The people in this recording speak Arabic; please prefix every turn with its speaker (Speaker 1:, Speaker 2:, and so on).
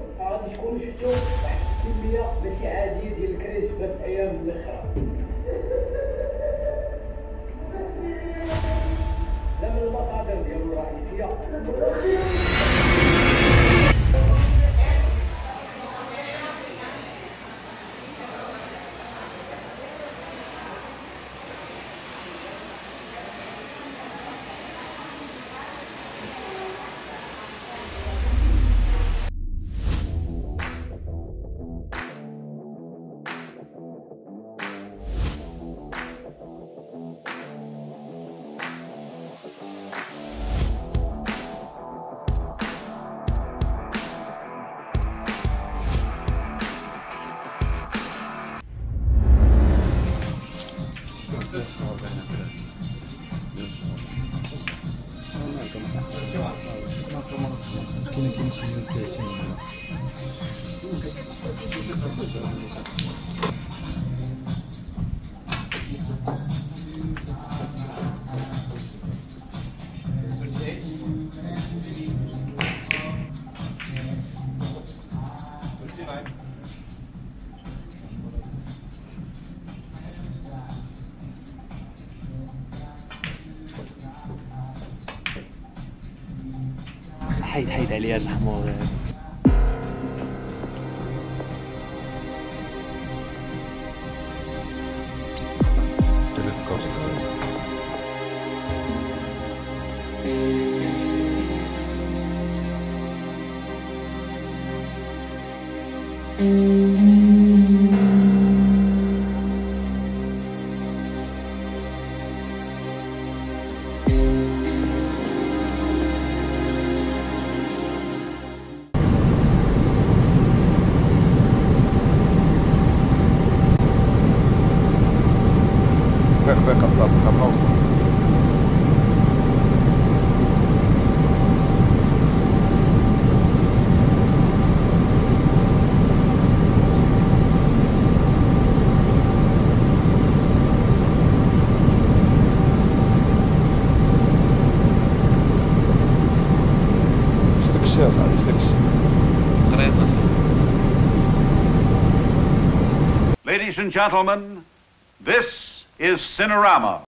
Speaker 1: غادي تكونوا شفتوا واحد الكميه ماشي عاديه ديال الكريج في هاد الايام الاخرى. لا من المصادر ديالو الرئيسيه
Speaker 2: حيد عليا هاد الحمور.
Speaker 3: تلسكوب فيق الصاد خلنا نوصل. اش داك الشيء اصاحبي؟ اش داك الشيء؟
Speaker 4: Ladies and gentlemen, this is Cinerama.